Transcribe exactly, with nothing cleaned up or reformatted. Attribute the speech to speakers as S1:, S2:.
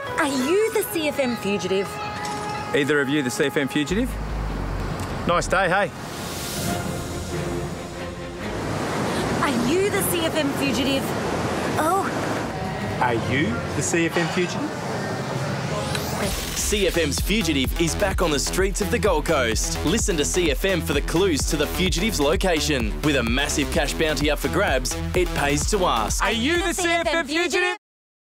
S1: Are you the Sea F M Fugitive?
S2: Either of you the Sea F M Fugitive? Nice day, hey?
S1: Are you the Sea F M Fugitive? Oh.
S3: Are you the Sea F M Fugitive?
S4: Sea F M's Fugitive is back on the streets of the Gold Coast. Listen to Sea F M for the clues to the fugitive's location. With a massive cash bounty up for grabs, it pays to ask.
S3: Are you the Sea F M Fugitive?